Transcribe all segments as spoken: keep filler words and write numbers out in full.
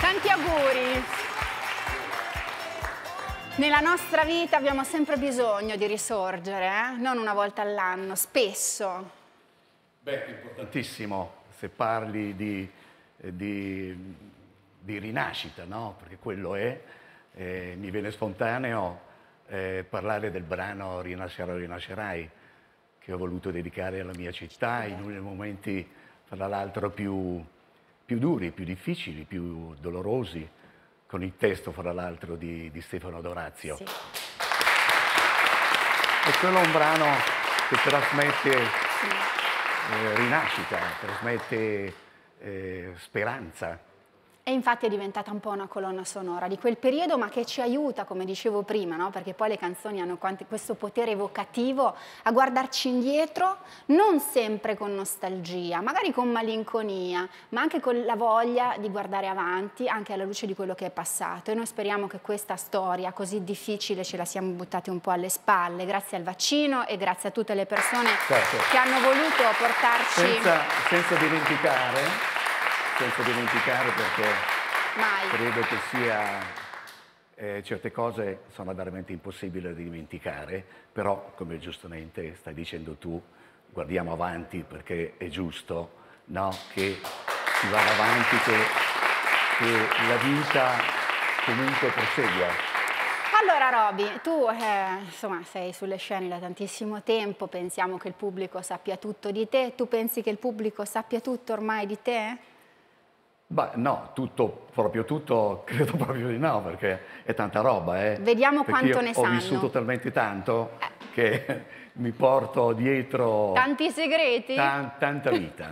Tanti auguri. Nella nostra vita abbiamo sempre bisogno di risorgere, eh? Non una volta all'anno, spesso. Beh, è importantissimo se parli di, eh, di, di rinascita, no? Perché quello è, eh, mi viene spontaneo eh, parlare del brano Rinascerò, rinascerai, che ho voluto dedicare alla mia città in uno dei momenti, fra l'altro, più, più duri, più difficili, più dolorosi, con il testo, fra l'altro, di, di Stefano Dorazio. Sì. E quello è un brano che trasmette sì. eh, rinascita, trasmette eh, speranza. E infatti è diventata un po' una colonna sonora di quel periodo, ma che ci aiuta, come dicevo prima, no? Perché poi le canzoni hanno questo potere evocativo a guardarci indietro, non sempre con nostalgia, magari con malinconia, ma anche con la voglia di guardare avanti, anche alla luce di quello che è passato. E noi speriamo che questa storia così difficile ce la siamo buttati un po' alle spalle, grazie al vaccino e grazie a tutte le persone certo. che hanno voluto portarci... Senza, senza dimenticare... senza dimenticare perché Mai. credo che sia, eh, certe cose sono veramente impossibili da dimenticare, però come giustamente stai dicendo tu, guardiamo avanti perché è giusto, no? Che si vada avanti, che, che la vita comunque prosegua. Allora Roby, tu eh, insomma, sei sulle scene da tantissimo tempo, pensiamo che il pubblico sappia tutto di te, tu pensi che il pubblico sappia tutto ormai di te? Beh, no, tutto, proprio tutto, credo proprio di no, perché è tanta roba, eh. Vediamo perché quanto io ne ho sanno. Ho vissuto talmente tanto eh. che mi porto dietro... Tanti segreti? Tan, tanta vita.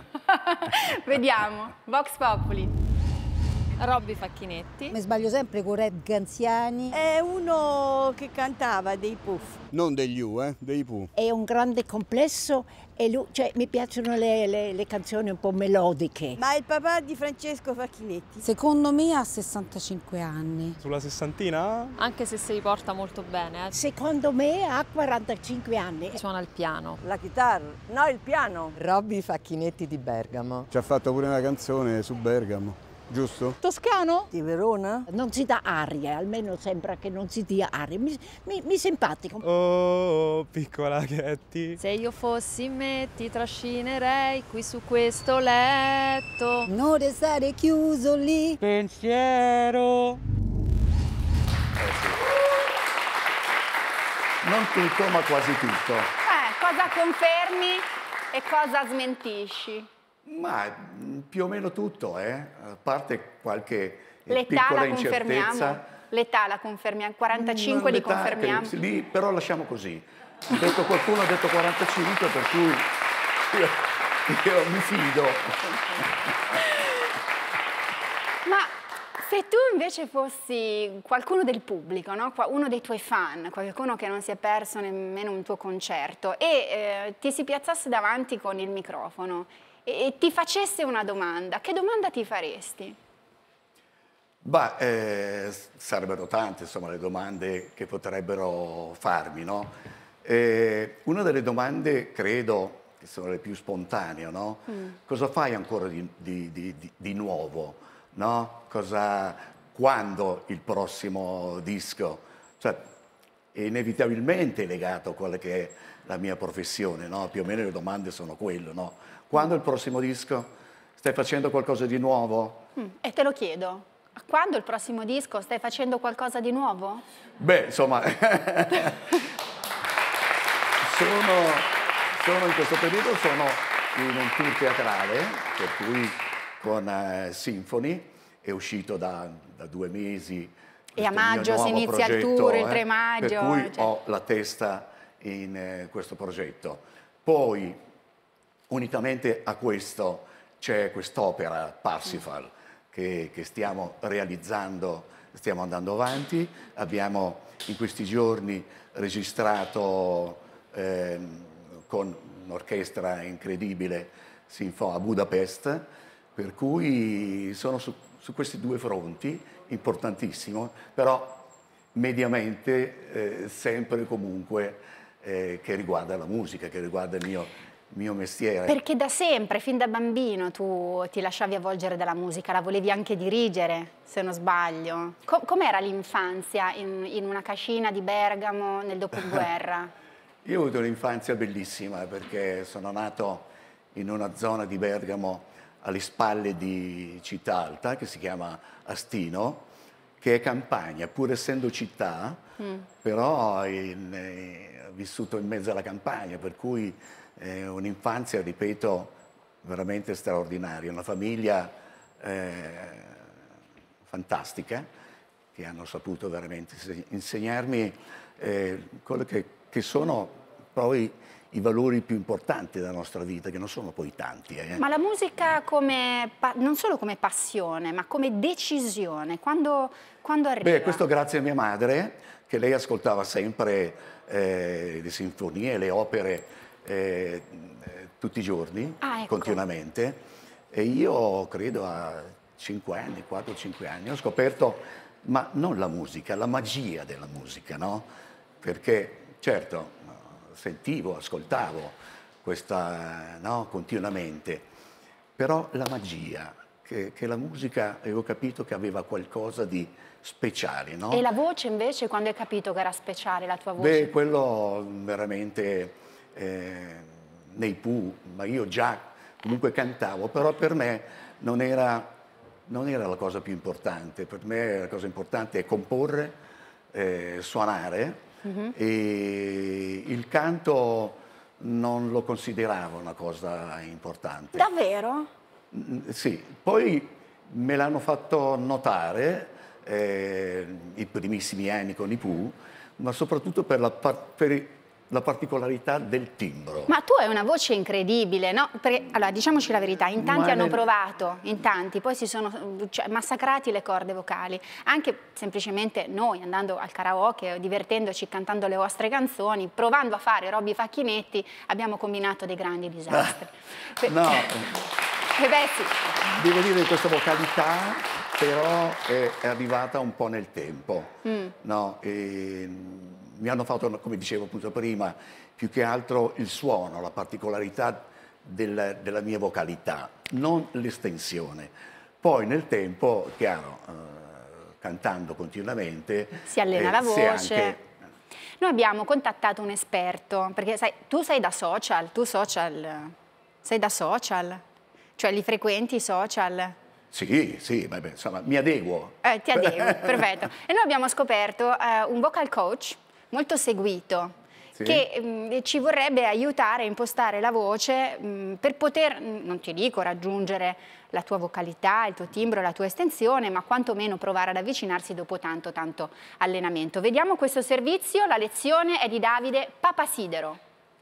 Vediamo, Vox Populi. Robby Facchinetti. Mi sbaglio sempre con Red Ganziani. È uno che cantava dei Puff. Non degli U, eh, dei Pooh. È un grande complesso e lui, cioè, mi piacciono le, le, le canzoni un po' melodiche. Ma è il papà di Francesco Facchinetti. Secondo me ha sessantacinque anni. Sulla sessantina? Anche se si riporta molto bene. Eh. Secondo me ha quarantacinque anni. Suona il piano. La chitarra? No, il piano. Robby Facchinetti di Bergamo. Ci ha fatto pure una canzone su Bergamo. Giusto? Toscano? Di Verona? Non si dà aria, almeno sembra che non si dia aria. Mi, mi, mi simpatico. Oh, piccola Chetti. Se io fossi me ti trascinerei qui su questo letto. Non restare chiuso lì. Pensiero. Eh sì. Non tutto, ma quasi tutto. Eh, cosa confermi e cosa smentisci? Ma più o meno tutto, eh? A parte qualche L'età piccola la confermiamo? incertezza. L'età la confermiamo? quarantacinque li confermiamo? Lì, però lasciamo così. Ha detto qualcuno ha detto quarantacinque, per cui io, io mi fido. Ma se tu invece fossi qualcuno del pubblico, no? Uno dei tuoi fan, qualcuno che non si è perso nemmeno un tuo concerto e eh, ti si piazzasse davanti con il microfono e ti facesse una domanda, che domanda ti faresti? Beh, eh, sarebbero tante, insomma, le domande che potrebbero farmi, no? Eh, una delle domande, credo, che sono le più spontanee, no? Mm. Cosa fai ancora di, di, di, di nuovo, no? Cosa, quando il prossimo disco? Cioè, è inevitabilmente legato a quella che è la mia professione, no? Più o meno le domande sono quello, no? Quando il prossimo disco? Stai facendo qualcosa di nuovo? Mm, e te lo chiedo, quando il prossimo disco? Stai facendo qualcosa di nuovo? Beh, insomma, sono, sono in questo periodo sono in un tour teatrale, per cui con uh, Symphony, è uscito da, da due mesi. E a maggio si inizia progetto, il tour, il eh, tre maggio. Per cui cioè. ho la testa in eh, questo progetto. Poi, unitamente a questo, c'è quest'opera Parsifal mm. che, che stiamo realizzando, stiamo andando avanti. Abbiamo in questi giorni registrato eh, con un'orchestra incredibile a Budapest, per cui sono su, su questi due fronti, importantissimo, però mediamente eh, sempre comunque eh, che riguarda la musica, che riguarda il mio mio mestiere. Perché da sempre, fin da bambino, tu ti lasciavi avvolgere dalla musica, la volevi anche dirigere, se non sbaglio. Com com'era l'infanzia in, in una cascina di Bergamo nel dopoguerra? Io ho avuto un'infanzia bellissima perché sono nato in una zona di Bergamo alle spalle di Città Alta, che si chiama Astino, che è campagna, pur essendo città, mm. però in, eh, ho vissuto in mezzo alla campagna, per cui eh, un'infanzia, ripeto, veramente straordinaria, una famiglia eh, fantastica, che hanno saputo veramente insegnarmi eh, quello che, che sono poi i valori più importanti della nostra vita, che non sono poi tanti. Eh. Ma la musica come, non solo come passione, ma come decisione, quando, quando arriva? Beh, questo grazie a mia madre, che lei ascoltava sempre eh, le sinfonie, le opere eh, tutti i giorni, ah, ecco. continuamente, e io credo a cinque anni, quattro cinque anni, ho scoperto, ma non la musica, la magia della musica, no? Perché, certo, sentivo, ascoltavo questa, no, continuamente, però la magia, che, che la musica, avevo capito che aveva qualcosa di speciale, no? E la voce invece, quando hai capito che era speciale la tua voce? Beh, quello veramente eh, nei Pooh, ma io già comunque cantavo, però per me non era, non era la cosa più importante, per me la cosa importante è comporre, eh, suonare. Uh-huh. E il canto non lo consideravo una cosa importante. Davvero? Sì, poi me l'hanno fatto notare eh, i primissimi anni con i Pooh, ma soprattutto per la, per la particolarità del timbro. Ma tu hai una voce incredibile, no? Perché, allora, diciamoci la verità, in tanti ma hanno nel... provato, in tanti, poi si sono cioè, massacrati le corde vocali. Anche semplicemente noi, andando al karaoke, divertendoci, cantando le vostre canzoni, provando a fare Robby Facchinetti, abbiamo combinato dei grandi disastri. Ah, no. Eh beh, sì. Devo dire che questa vocalità però è, è arrivata un po' nel tempo, mm. no? E, mi hanno fatto, come dicevo appunto prima, più che altro il suono, la particolarità del, della mia vocalità, non l'estensione. Poi nel tempo, chiaro, eh, cantando continuamente... Si allena eh, la voce. Anche... Noi abbiamo contattato un esperto, perché sai, tu sei da social, tu social, sei da social, cioè li frequenti i social? Sì, sì, vabbè, insomma, mi adeguo. Eh, ti adegui, perfetto. E noi abbiamo scoperto eh, un vocal coach molto seguito, sì. che mh, ci vorrebbe aiutare a impostare la voce mh, per poter, non ti dico raggiungere la tua vocalità, il tuo timbro, la tua estensione, ma quantomeno provare ad avvicinarsi dopo tanto tanto allenamento. Vediamo questo servizio, la lezione è di Davide Papasidero.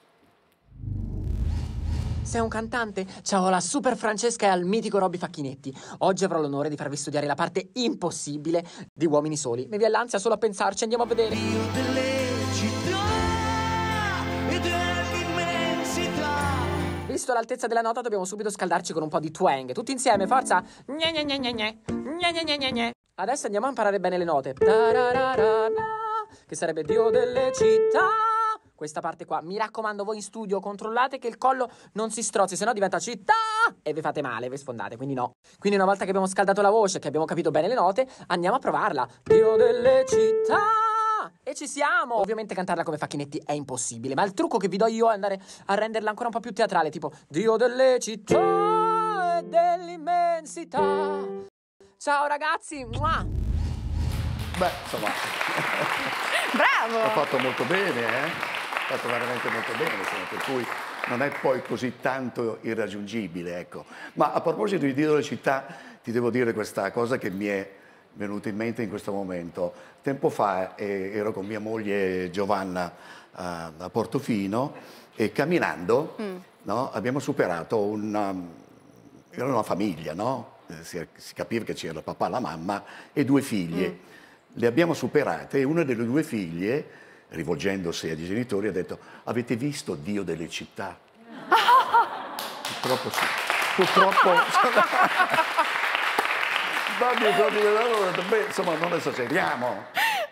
Sei un cantante? Ciao, la super Francesca e al mitico Robby Facchinetti. Oggi avrò l'onore di farvi studiare la parte impossibile di Uomini Soli. Mi viene l'ansia solo a pensarci, andiamo a vedere. Dio delle città e dell'immensità. Visto l'altezza della nota, dobbiamo subito scaldarci con un po' di twang. Tutti insieme, forza! Gne gne gne gne gne. Gne gne gne gne gne. Adesso andiamo a imparare bene le note. Che sarebbe Dio delle città. Questa parte qua, mi raccomando, voi in studio controllate che il collo non si strozzi, sennò diventa città e vi fate male, vi sfondate, quindi no. Quindi una volta che abbiamo scaldato la voce, che abbiamo capito bene le note, andiamo a provarla. Dio delle città! E ci siamo! Ovviamente cantarla come Facchinetti è impossibile, ma il trucco che vi do io è andare a renderla ancora un po' più teatrale, tipo Dio delle città e dell'immensità. Ciao ragazzi! Mua! Beh, insomma... Bravo! Ho fatto molto bene, eh? Ho fatto veramente molto bene, insomma, per cui non è poi così tanto irraggiungibile, ecco. Ma a proposito di Dio delle città, ti devo dire questa cosa che mi è venuta in mente in questo momento. Tempo fa eh, ero con mia moglie Giovanna a, a Portofino e camminando mm. no, abbiamo superato una, era una famiglia, no? Eh, si, si capiva che c'era il papà, la mamma e due figlie. Mm. Le abbiamo superate e una delle due figlie, rivolgendosi ai genitori, ha detto: avete visto Dio delle città? Purtroppo sì. Purtroppo... Beh, insomma, non esageriamo.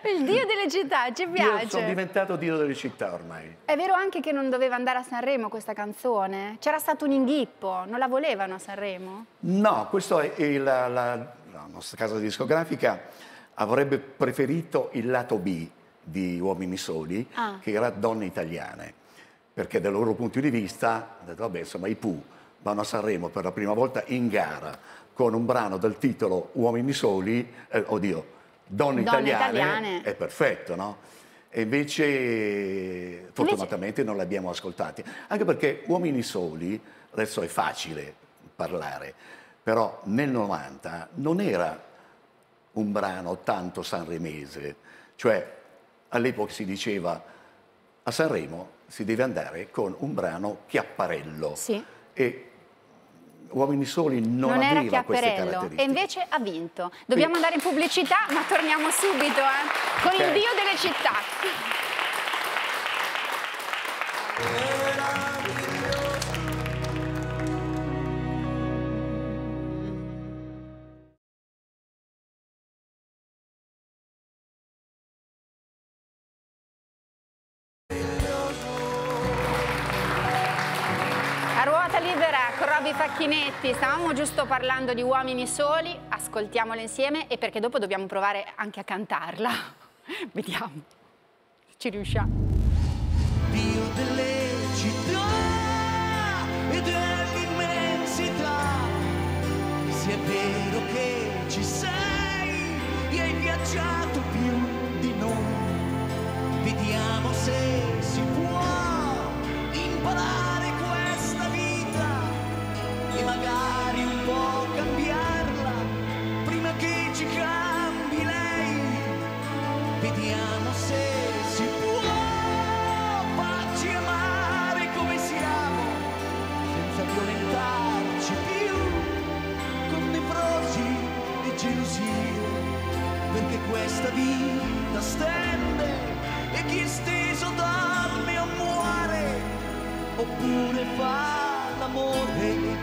Il dio delle città, ci Io piace. sono diventato dio delle città ormai. È vero anche che non doveva andare a Sanremo questa canzone? C'era stato un inghippo, non la volevano a Sanremo? No, questo è il- la, la, la nostra casa discografica avrebbe preferito il lato B di Uomini Soli, Ah. che era Donne Italiane, perché dal loro punto di vista, ha detto, vabbè, insomma, i Pooh vanno a Sanremo per la prima volta in gara con un brano dal titolo Uomini Soli, eh, oddio, Donne, Donne italiane, Italiane. è perfetto, no? E invece, fortunatamente, non l'abbiamo ascoltati. Anche perché Uomini Soli, adesso è facile parlare, però nel novanta non era un brano tanto sanremese. Cioè, all'epoca si diceva, a Sanremo si deve andare con un brano chiapparello. Sì. E Uomini Soli non, Non era aveva queste Chiapparello caratteristiche. e invece ha vinto. Dobbiamo andare in pubblicità, ma torniamo subito eh, con Ok. il dio delle città. A ruota libera con Robby Facchinetti, stavamo giusto parlando di Uomini Soli, ascoltiamola insieme e perché dopo dobbiamo provare anche a cantarla. Vediamo se ci riusciamo. Dio delle città e dell'immensità, se è vero che ci sei e hai viaggiato più di noi, vediamo se si può imparare questa vita e magari un po' cambiarla prima che ci cambi lei. Vediamo se si può farci amare come siamo, senza violentarci più con nevrosi e gelosie, perché questa vita stende e chi è steso dorme o muore, oppure fa l'amore.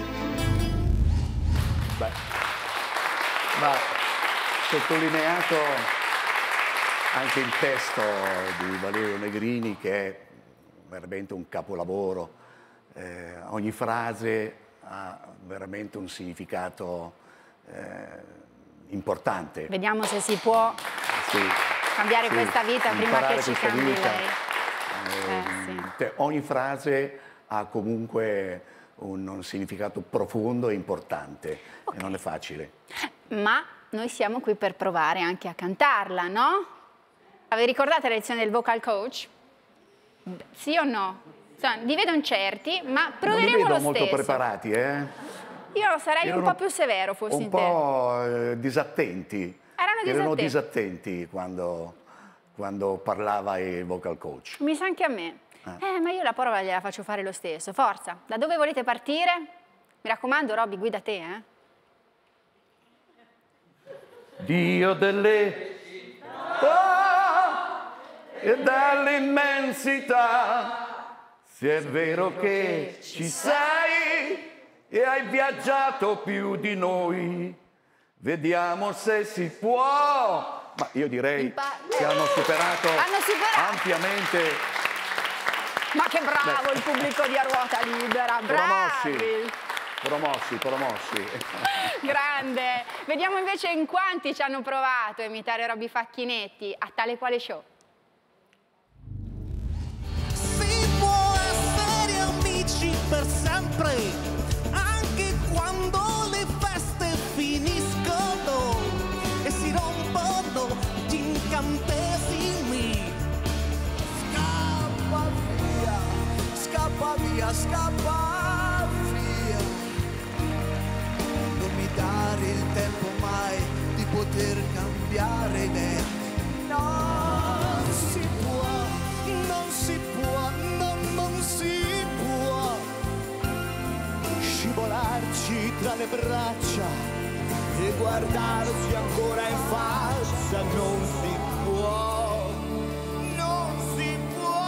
Beh, va sottolineato anche il testo di Valerio Negrini, che è veramente un capolavoro. Eh, ogni frase ha veramente un significato eh, importante. Vediamo se si può Sì, cambiare sì, questa vita prima imparare che ci questa cambi vita. lei. Eh, Eh, sì. te- ogni frase ha comunque un, un significato profondo e importante, e non è facile. Ma noi siamo qui per provare anche a cantarla, no? Vi ricordate la lezione del vocal coach? Sì o no? Insomma, vi vedo incerti, ma Non li proveremo vedo lo molto stesso. preparati, eh? Io sarei Erano un po' più severo, fossi un in te. po' eh, disattenti. Erano Erano disattenti. disattenti quando, quando parlava il vocal coach. Mi sa anche a me. Eh, ma io la prova gliela faccio fare lo stesso. Forza, da dove volete partire? Mi raccomando, Robby, guida te, eh? Dio delle città e dell'immensità, se è vero che ci sei e hai viaggiato più di noi, vediamo se si può. Ma io direi che hanno superato, Hanno superato. ampiamente. Ma che bravo Beh. il pubblico di A Ruota Libera, bravi! Promossi, promossi. Grande! Vediamo invece in quanti ci hanno provato a imitare Robby Facchinetti a Tale Quale Show. Si può essere amici per sempre, anche quando le feste finiscono e si rompono gli incantesimi. Scappa via, scappa via, scappa via. Non mi dare il tempo mai di poter cambiare idea. Non si può, non si può, no, non si può scivolarci tra le braccia e guardarsi ancora in faccia. Non si può, non si può.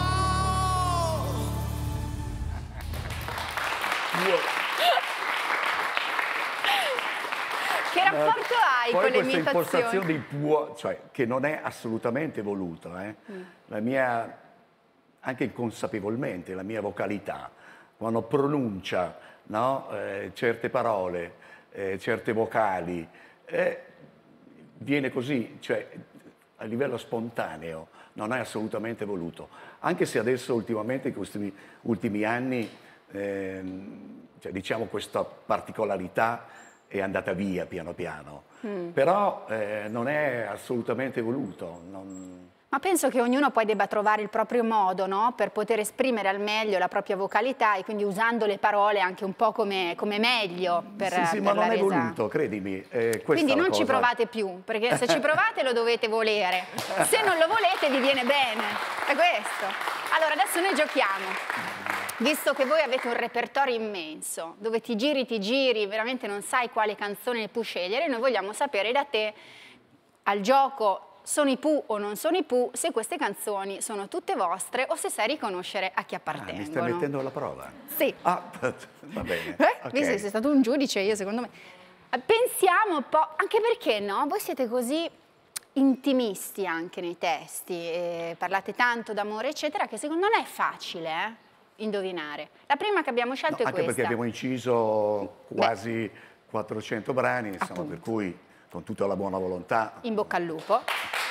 Che rapporto hai Poi con le questa imitazioni? impostazione di può, cioè, che non è assolutamente voluta, eh? mm. la mia, anche inconsapevolmente, la mia vocalità, quando pronuncia no, eh, certe parole, eh, certe vocali, eh, viene così, cioè a livello spontaneo, non è assolutamente voluto. Anche se adesso ultimamente, in questi ultimi anni, eh, cioè, diciamo questa particolarità è andata via piano piano, mm. però eh, non è assolutamente voluto. Non... Ma penso che ognuno poi debba trovare il proprio modo, no? Per poter esprimere al meglio la propria vocalità e quindi usando le parole anche un po' come, come meglio per, sì, sì, per ma la non resa. è voluto, credimi. Eh, quindi non cosa... ci provate più, perché se ci provate lo dovete volere. Se non lo volete vi viene bene, è questo. Allora adesso noi giochiamo. Visto che voi avete un repertorio immenso, dove ti giri, ti giri, veramente non sai quale canzone puoi scegliere, noi vogliamo sapere da te, al gioco, sono i Pooh o non sono i Pooh, se queste canzoni sono tutte vostre o se sai riconoscere a chi appartengono. Ah, mi stai mettendo alla prova? Sì. Ah, va bene. Eh? Okay. Visto che sei stato un giudice, io secondo me... Pensiamo un po', anche perché no? Voi siete così intimisti anche nei testi, e parlate tanto d'amore eccetera, che secondo me non è facile, eh? Indovinare. La prima che abbiamo scelto no, è anche questa. Anche perché abbiamo inciso quasi Beh. quattrocento brani, insomma, Appunto. Per cui con tutta la buona volontà. In bocca al lupo.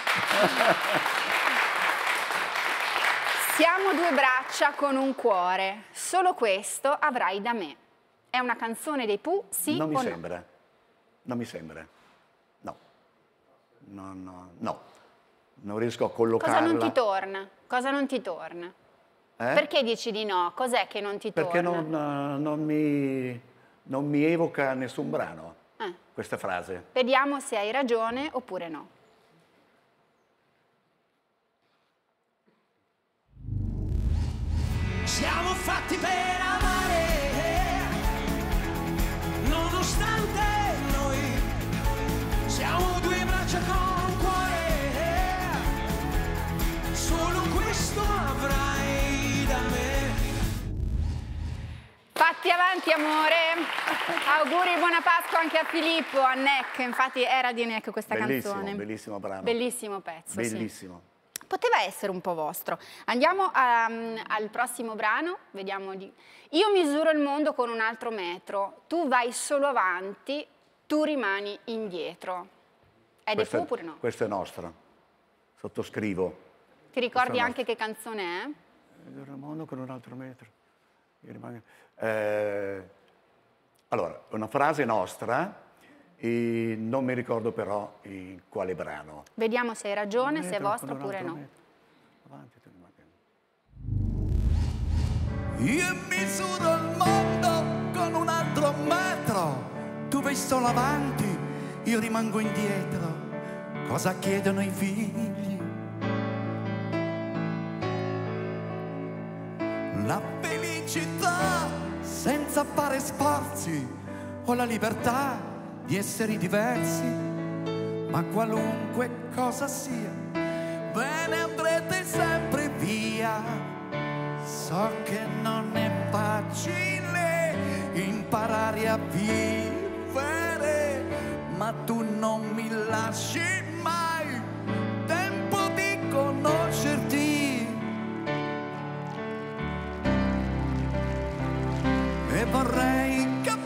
Siamo due braccia con un cuore, solo questo avrai da me. È una canzone dei Pooh, sì non o mi no? sembra. Non mi sembra. No. No, no, no. Non riesco a collocarla. Cosa non ti torna? Cosa non ti torna? Eh? Perché dici di no? Cos'è che non ti Perché torna? Perché non, non, mi, non mi evoca nessun brano, eh. questa frase. Vediamo se hai ragione oppure no. Siamo fatti per amare, nonostante noi siamo due braccia con un cuore, solo questo avrai da me. Fatti avanti amore, auguri e buona Pasqua anche a Filippo, a Neck, infatti era di Neck questa bellissimo, canzone. Bellissimo brano. Bellissimo pezzo, bellissimo. Sì. Poteva essere un po' vostro. Andiamo a, al prossimo brano, vediamo di... Io misuro il mondo con un altro metro, tu vai solo avanti, tu rimani indietro. È dei Pooh oppure no? Questo è nostro, sottoscrivo. Ti ricordi anche che canzone è? Misuro il mondo con un altro metro. Io rimango... eh, allora, una frase nostra, e non mi ricordo però in quale brano. Vediamo se hai ragione, se è vostro oppure no. Avanti, tu Io misuro il mondo con un altro metro, tu vai solo avanti, io rimango indietro. Cosa chiedono i figli? La felicità senza fare sforzi o la libertà di essere diversi, ma qualunque cosa sia, ve ne andrete sempre via. So che non è facile imparare a vivere, ma tu non mi lasci mai tempo di conoscerti. E vorrei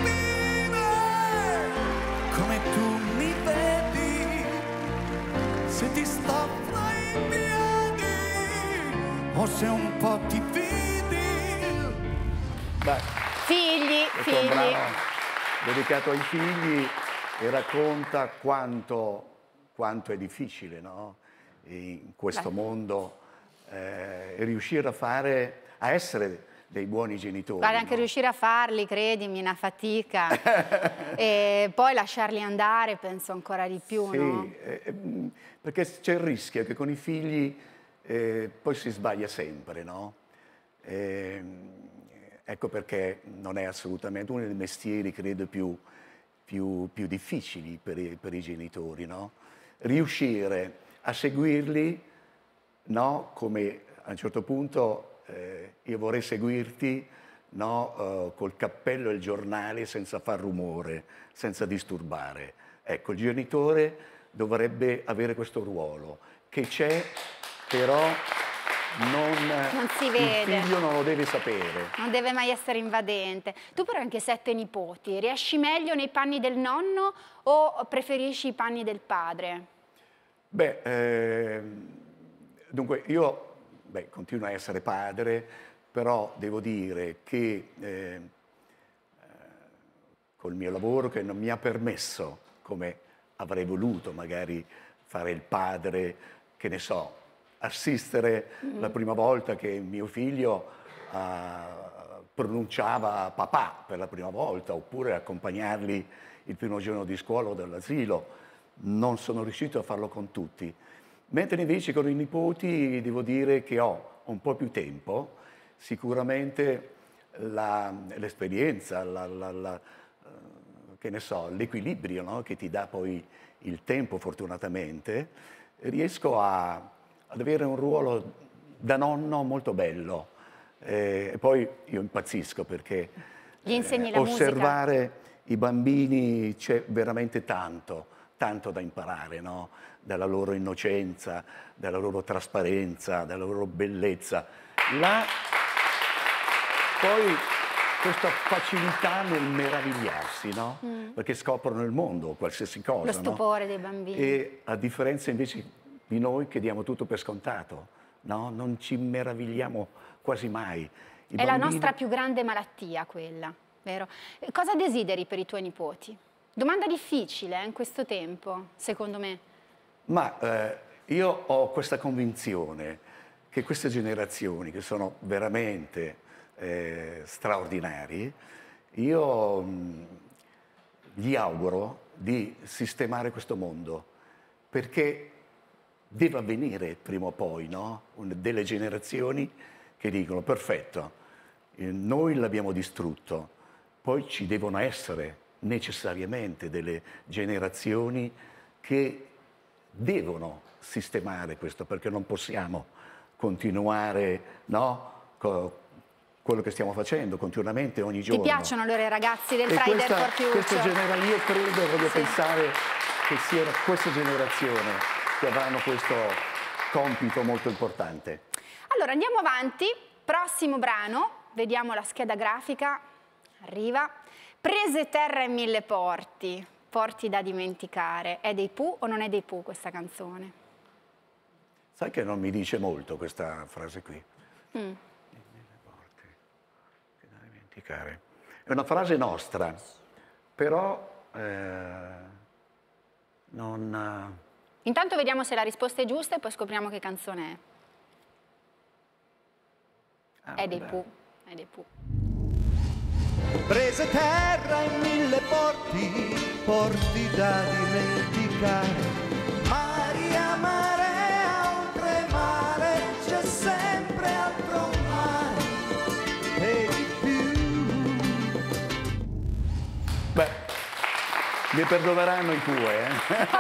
se ti sto fra i piedi o se un po' ti fidi. Beh, figli, figli. Un brano dedicato ai figli e racconta quanto, quanto è difficile, no? In questo Beh. mondo eh, riuscire a fare, a essere dei buoni genitori. Guarda, anche no? riuscire a farli, credimi, è una fatica. E poi lasciarli andare, penso ancora di più, sì, no? Eh, perché c'è il rischio che con i figli eh, poi si sbaglia sempre, no? Eh, ecco perché non è assolutamente uno dei mestieri, credo, più, più, più difficili per i, per i genitori, no? Riuscire a seguirli, no? Come a un certo punto eh, io vorrei seguirti, no? Uh, col cappello e il giornale senza far rumore, senza disturbare. Ecco, il genitore dovrebbe avere questo ruolo, che c'è, però non, non si vede. Il figlio non lo deve sapere. Non deve mai essere invadente. Tu però hai anche sette nipoti, riesci meglio nei panni del nonno o preferisci i panni del padre? Beh, eh, dunque io beh, continuo a essere padre, però devo dire che eh, col mio lavoro che non mi ha permesso, come avrei voluto magari fare il padre, che ne so, assistere mm. la prima volta che mio figlio uh, pronunciava papà per la prima volta, oppure accompagnarli il primo giorno di scuola o dell'asilo. Non sono riuscito a farlo con tutti. Mentre invece con i nipoti devo dire che ho un po' più tempo, sicuramente l'esperienza, la, la, la, che ne so, l'equilibrio, no? Che ti dà poi il tempo fortunatamente, riesco a, ad avere un ruolo da nonno molto bello. E poi io impazzisco perché Gli insegni la osservare musica. i bambini c'è veramente tanto, tanto da imparare, no? Dalla loro innocenza, dalla loro trasparenza, dalla loro bellezza. Là, poi questa facilità nel meravigliarsi, no? Mm. Perché scoprono il mondo, qualsiasi cosa. Lo stupore no? dei bambini. E a differenza invece di noi che diamo tutto per scontato, no? Non ci meravigliamo quasi mai. I È bambini... la nostra più grande malattia quella, vero? Cosa desideri per i tuoi nipoti? Domanda difficile eh, in questo tempo, secondo me. Ma eh, io ho questa convinzione che queste generazioni, che sono veramente eh, straordinari, io mh, gli auguro di sistemare questo mondo, perché deve avvenire prima o poi, no? Delle generazioni che dicono perfetto, eh, noi l'abbiamo distrutto, poi ci devono essere necessariamente delle generazioni che devono sistemare questo, perché non possiamo continuare, no? Co quello che stiamo facendo continuamente ogni giorno. Ti piacciono allora i ragazzi del e Friday questa, for Future? Questa generazione, io credo, voglio sì. pensare che sia questa generazione che avranno questo compito molto importante. Allora andiamo avanti, prossimo brano, vediamo la scheda grafica, arriva. Prese terra in mille porti, porti da dimenticare. È dei Pooh o non è dei Pooh questa canzone? Sai che non mi dice molto questa frase qui? Mm. È una frase nostra, però eh, non... Intanto vediamo se la risposta è giusta e poi scopriamo che canzone è. Ah, è dei Pooh, è dei Pooh. Prese terra in mille porti, porti da dimenticare. Maria marea, oltre mare, c'è sempre altro mare e di più. Beh, mi perdoneranno i tuoi, eh?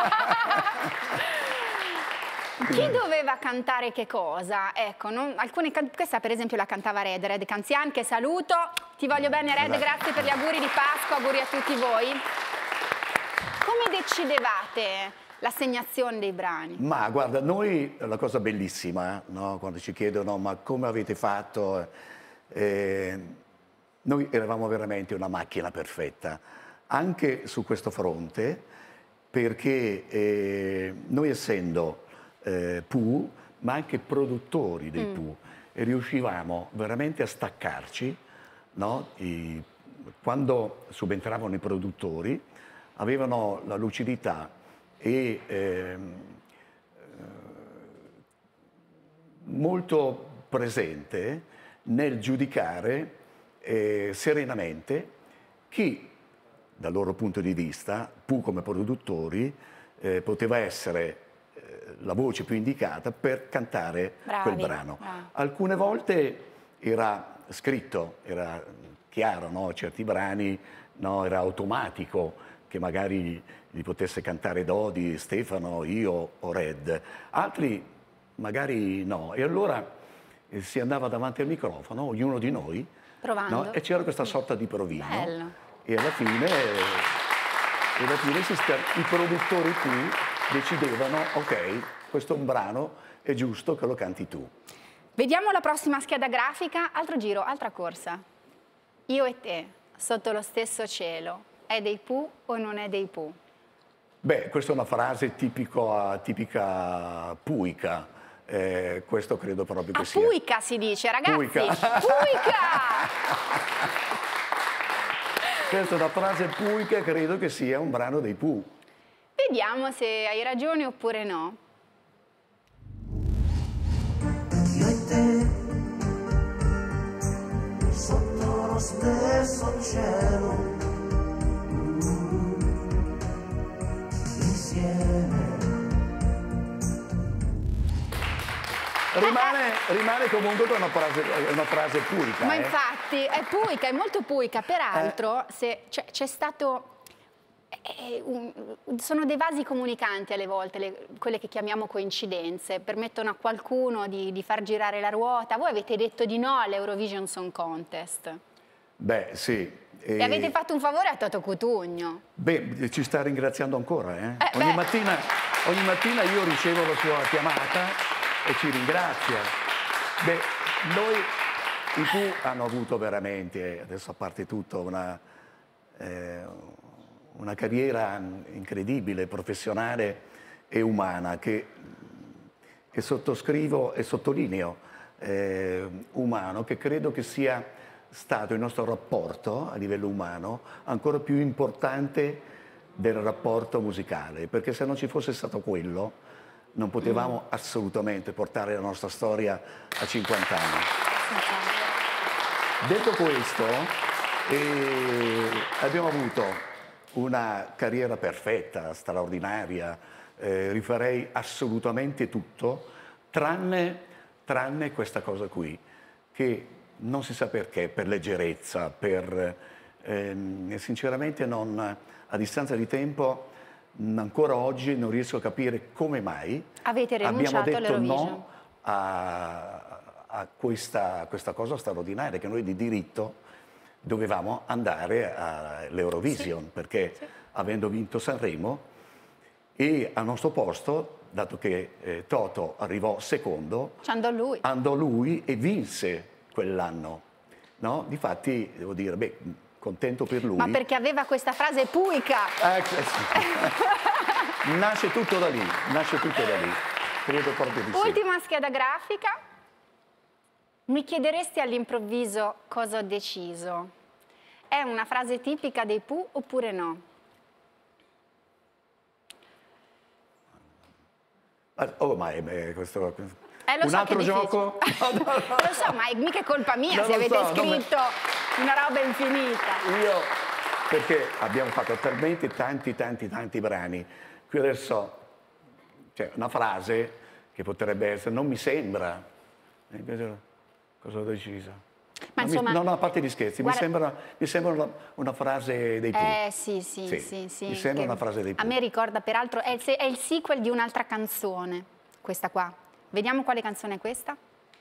Chi doveva cantare che cosa? Ecco, non, alcune questa per esempio la cantava Red, Red Canzian, che saluto. Ti voglio bene Red, grazie per gli auguri di Pasqua, auguri a tutti voi. Come decidevate l'assegnazione dei brani? Ma guarda, noi, la cosa bellissima, no? Quando ci chiedono ma come avete fatto, eh, noi eravamo veramente una macchina perfetta, anche su questo fronte, perché eh, noi essendo eh, Pooh, ma anche produttori dei mm. Pooh, e riuscivamo veramente a staccarci, no? I, quando subentravano i produttori, avevano la lucidità e eh, molto presente nel giudicare eh, serenamente chi, dal loro punto di vista, Pooh come produttori, eh, poteva essere eh, la voce più indicata per cantare Bravi, quel brano. bravi. Alcune volte era scritto, era chiaro, no? Certi brani, no? Era automatico che magari li potesse cantare Dodi, Stefano, io o Red. Altri magari no. E allora eh, si andava davanti al microfono, ognuno di noi, provando, no? E c'era questa sorta di provino. Bello. E alla fine eh, E alla fine si sta, i produttori qui decidevano, ok, questo è un brano, è giusto che lo canti tu. Vediamo la prossima scheda grafica, altro giro, altra corsa. Io e te, sotto lo stesso cielo, è dei Pooh o non è dei Pooh? Beh, questa è una frase tipico, tipica puica, eh, questo credo proprio che ah, sia. Puica si dice, ragazzi, puica! Puica! Questa è una frase puica, credo che sia un brano dei Pooh. Vediamo se hai ragione oppure no. Io e te, sotto lo stesso cielo, insieme. Rimane, rimane comunque una frase, una frase puica. Ma eh? infatti è puica, è molto puica. Peraltro eh. c'è stato... Eh, un, sono dei vasi comunicanti alle volte, le, quelle che chiamiamo coincidenze, permettono a qualcuno di, di far girare la ruota. Voi avete detto di no all'Eurovision Song Contest. Beh, sì. E, e avete fatto un favore a Toto Cutugno. Beh, ci sta ringraziando ancora. Eh? Eh, ogni, beh. mattina, ogni mattina io ricevo la sua chiamata e ci ringrazia. Beh, noi, i Pooh hanno avuto veramente, adesso a parte tutto, una... Eh, una carriera incredibile, professionale e umana che, che sottoscrivo e sottolineo, eh, umano, che credo che sia stato il nostro rapporto a livello umano ancora più importante del rapporto musicale, perché se non ci fosse stato quello non potevamo mm. assolutamente portare la nostra storia a cinquanta anni. Detto questo, eh, abbiamo avuto una carriera perfetta, straordinaria, eh, rifarei assolutamente tutto, tranne, tranne questa cosa qui, che non si sa perché, per leggerezza, per... Eh, sinceramente non, a distanza di tempo, ancora oggi non riesco a capire come mai avete rinunciato abbiamo detto all'Eurovision. no a, a questa, questa cosa straordinaria, che noi di diritto dovevamo andare all'Eurovision, sì, perché sì. avendo vinto Sanremo, e al nostro posto, dato che eh, Toto arrivò secondo, andò lui. andò lui e vinse quell'anno. No? Difatti, devo dire, beh, contento per lui. Ma perché aveva questa frase puica. Eh, sì. Nasce tutto da lì, nasce tutto da lì. Credo proprio di sì. Ultima scheda grafica. Mi chiederesti all'improvviso cosa ho deciso. È una frase tipica dei Pooh oppure no? Oh, ma è, beh, questo... Eh, lo un so altro che è gioco? No, no, no. Lo so, ma è mica è colpa mia non se avete so, scritto me... una roba infinita. Io, perché abbiamo fatto talmente tanti, tanti, tanti brani, qui adesso c'è una frase che potrebbe essere, non mi sembra, cosa ho deciso? Ma non, insomma, mi, non a parte gli scherzi, guarda, mi sembra, mi sembra una, una frase dei Pooh. Eh sì, sì, sì, sì, sì mi sembra una frase dei Pooh. A me ricorda peraltro, è il, è il sequel di un'altra canzone, questa qua. Vediamo quale canzone è questa.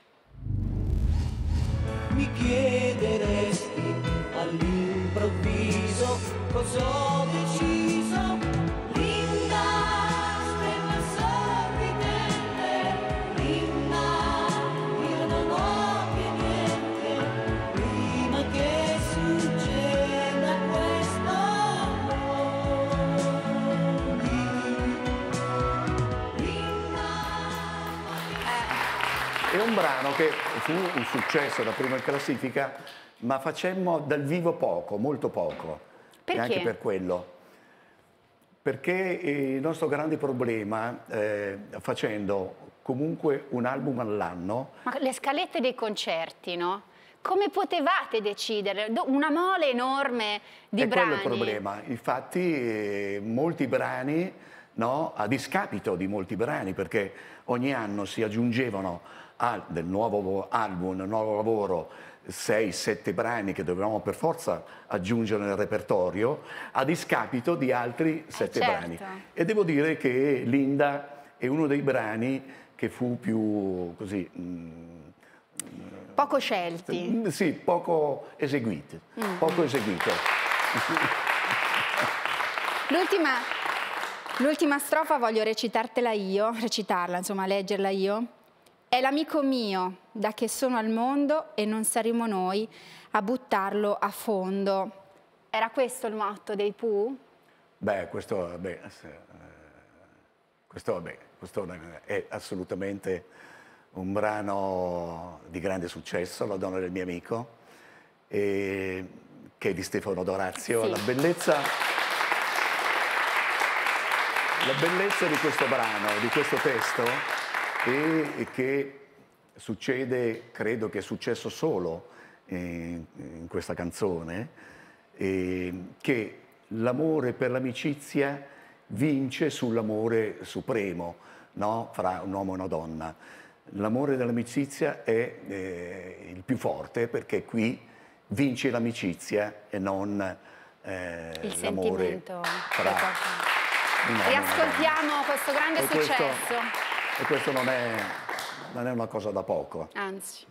Mi chiederesti all'improvviso cosa ho deciso. Linda, stella sorridente, Linda, io non ho che niente, prima che succeda questo È un brano che fu un successo da prima in classifica, ma facemmo dal vivo poco, molto poco. Perché? E anche per quello. Perché il nostro grande problema, eh, facendo comunque un album all'anno... Ma le scalette dei concerti, no? Come potevate decidere? Una mole enorme di è brani. È quello il problema. Infatti eh, molti brani, no, a discapito di molti brani, perché ogni anno si aggiungevano al del nuovo album, del nuovo lavoro, sei sette brani che dovevamo per forza aggiungere nel repertorio, a discapito di altri sette eh certo. brani. E devo dire che Linda è uno dei brani che fu più così... Mh, poco scelti. Sì, poco eseguiti, mm. poco eseguito. L'ultima, l'ultima strofa voglio recitartela io, recitarla, insomma, leggerla io. È l'amico mio da che sono al mondo e non saremo noi a buttarlo a fondo. Era questo il motto dei Pooh? Beh, questo, beh, questo, beh, questo è assolutamente un brano di grande successo, La donna del mio amico, e, che è di Stefano Dorazio. Sì. La bellezza, la bellezza di questo brano, di questo testo, è che succede, credo che è successo solo in, in questa canzone, e che l'amore per l'amicizia vince sull'amore supremo, no? Fra un uomo e una donna. L'amore dell'amicizia è eh, il più forte, perché qui vince l'amicizia e non eh, il l'amore sentimento fra un uomo e Riascoltiamo questo grande e questo, successo. E questo non è, non è una cosa da poco. Anzi.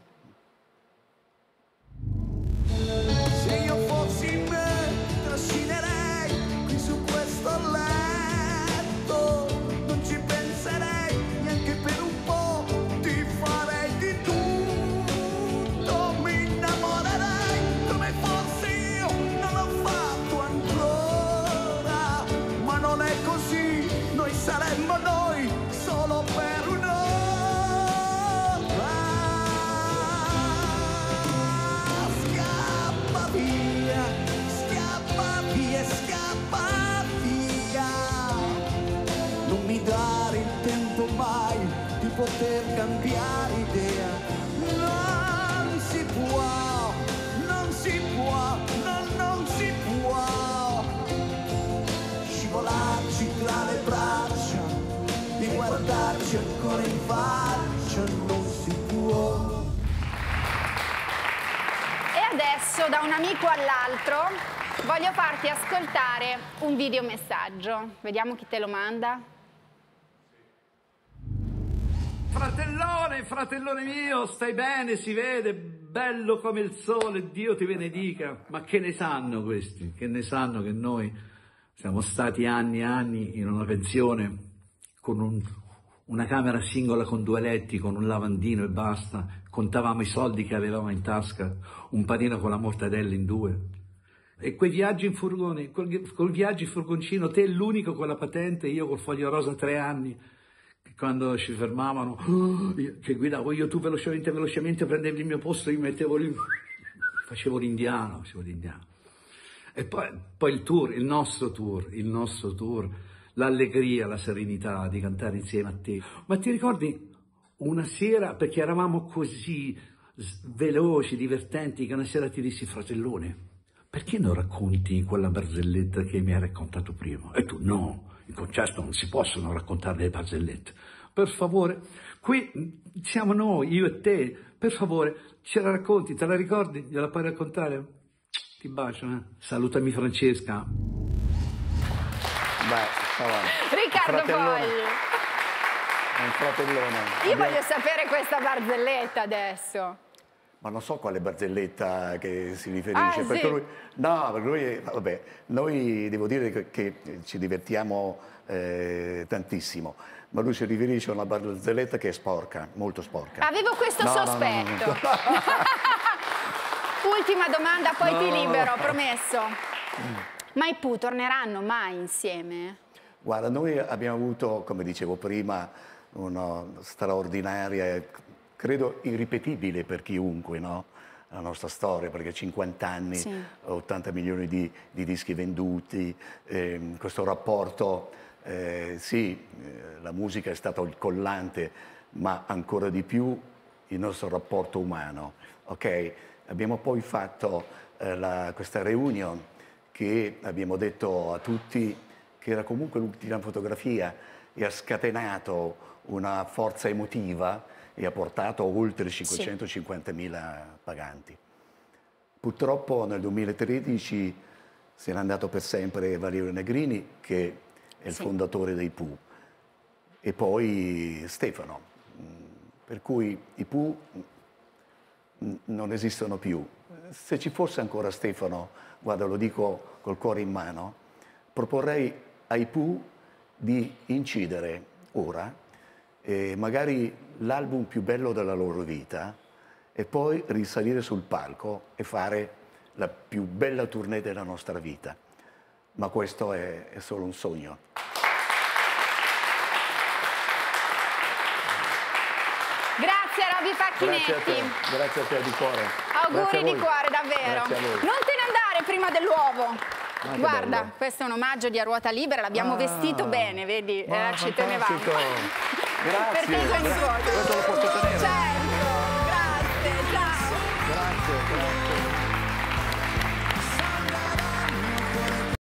Se io fossi me, trascinerei qui su questo letto, non ci penserei neanche per un po', ti farei di tutto, mi innamorerei come fossi io, non l'ho fatto ancora, ma non è così, noi saremmo noi solo per un'ora. Poter cambiare idea, non si può, non si può, no, non si può scivolarci tra le braccia e guardarci ancora in faccia, non si può. E adesso da un amico all'altro voglio farti ascoltare un videomessaggio. Vediamo chi te lo manda. Fratellone, fratellone mio, stai bene, si vede, bello come il sole, Dio ti benedica. Ma che ne sanno questi? Che ne sanno che noi siamo stati anni e anni in una pensione con un, una camera singola con due letti, con un lavandino e basta, contavamo i soldi che avevamo in tasca, un panino con la mortadella in due. E quei viaggi in furgone, col, col viaggio in furgoncino, te l'unico con la patente, io col foglio rosa tre anni. Quando ci fermavano, oh, che guidavo io, tu velocemente, velocemente prendevi il mio posto, io mi mettevo lì, facevo l'indiano, facevo l'indiano. E poi, poi il tour, il nostro tour, il nostro tour, l'allegria, la serenità di cantare insieme a te. Ma ti ricordi una sera, perché eravamo così veloci, divertenti, che una sera ti dissi, fratellone, perché non racconti quella barzelletta che mi hai raccontato prima? E tu, no. In concerto non si possono raccontare le barzellette. Per favore, qui siamo noi, io e te, per favore, ce la racconti, te la ricordi? Gliela puoi raccontare? Ti bacio, eh? Salutami Francesca. Beh, Riccardo Fogli. È un fratellone. Io voglio sapere questa barzelletta adesso. Ma non so quale barzelletta che si riferisce, ah, perché sì. lui, no, perché lui, vabbè, noi devo dire che, che ci divertiamo eh, tantissimo, ma lui si riferisce a una barzelletta che è sporca, molto sporca. Avevo questo no, sospetto. No, no, no, no. Ultima domanda, poi no, ti libero, no. promesso. Ma i Pooh torneranno mai insieme? Guarda, noi abbiamo avuto, come dicevo prima, una straordinaria, credo irripetibile per chiunque, no? La nostra storia, perché cinquanta anni, sì. ottanta milioni di, di dischi venduti, eh, questo rapporto, eh, sì, eh, la musica è stata il collante, ma ancora di più il nostro rapporto umano, ok? Abbiamo poi fatto eh, la, questa reunion che abbiamo detto a tutti che era comunque l'ultima fotografia e ha scatenato una forza emotiva e ha portato oltre cinquecentocinquantamila paganti. Purtroppo nel duemilatredici se n'è andato per sempre Valerio Negrini, che è il sì. fondatore dei Pooh, e poi Stefano, per cui i Pooh non esistono più. Se ci fosse ancora Stefano, guarda, lo dico col cuore in mano, proporrei ai Pooh di incidere ora eh, magari l'album più bello della loro vita e poi risalire sul palco e fare la più bella tournée della nostra vita. Ma questo è, è solo un sogno. Grazie Robby Facchinetti. Grazie a te, grazie a te di cuore. Auguri di cuore, davvero. Non te ne andare prima dell'uovo. Ah, Guarda, bello. questo è un omaggio di A Ruota Libera, l'abbiamo Ah, vestito bene, vedi? ma Eh, ci tenevamo. fantastico. Grazie. Per te e i tuoi nipoti. Questo lo posso tenere. Certo.